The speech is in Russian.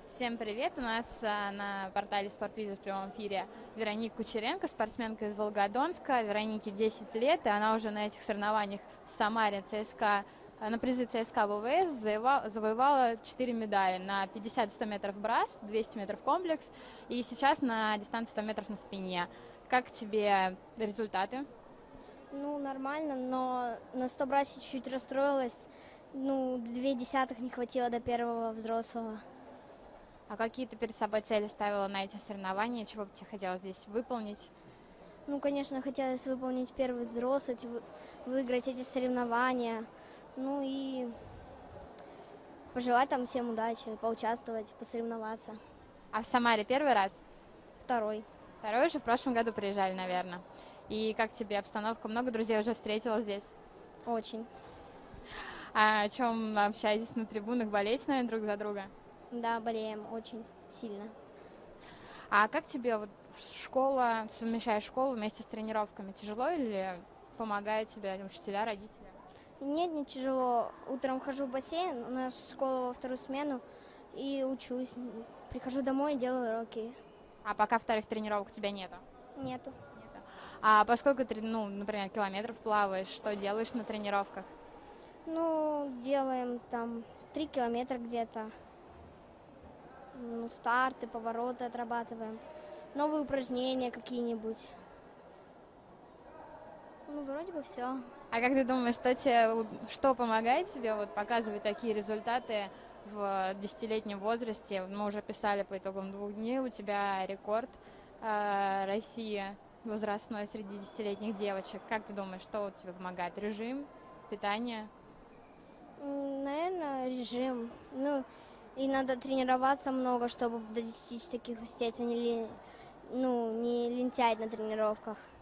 Всем привет! У нас на портале «Спортвиза» в прямом эфире Вероника Кучеренко, спортсменка из Волгодонска. Веронике 10 лет, и она уже на этих соревнованиях в Самаре ЦСКА, на призы ЦСКА ВВС завоевала 4 медали на 50-100 метров брас, 200 метров комплекс и сейчас на дистанции 100 метров на спине. Как тебе результаты? Ну, нормально, но на 100 брасе чуть-чуть расстроилась. Ну, 0,2 не хватило до первого взрослого. А какие ты перед собой цели ставила на эти соревнования? Чего бы тебе хотелось здесь выполнить? Ну, конечно, хотелось выполнить первый взрослый, выиграть эти соревнования. Ну и пожелать там всем удачи, поучаствовать, посоревноваться. А в Самаре первый раз? Второй. Второй уже в прошлом году приезжали, наверное. И как тебе обстановка? Много друзей уже встретила здесь? Очень. А о чем общаетесь на трибунах? Болеете, наверное, друг за друга? Да, болеем очень сильно. А как тебе вот школа, совмещаешь школу вместе с тренировками? Тяжело или помогают тебе учителя, родители? Нет, не тяжело. Утром хожу в бассейн, у нас школа во вторую смену, и учусь. Прихожу домой и делаю уроки. А пока вторых тренировок у тебя нету? Нету. Нету. А поскольку ты, например, километров плаваешь, что делаешь на тренировках? Ну, делаем там 3 километра где-то. Ну, старты, повороты отрабатываем. Новые упражнения какие-нибудь. Ну, вроде бы все. А как ты думаешь, что помогает тебе вот показывать такие результаты в 10-летнем возрасте? Мы уже писали по итогам 2 дней, у тебя рекорд России возрастной среди 10-летних девочек. Как ты думаешь, что вот тебе помогает? Режим, питание? Наверное, режим. Ну, и надо тренироваться много, чтобы достичь таких успехов, а не, ну, не лентять на тренировках.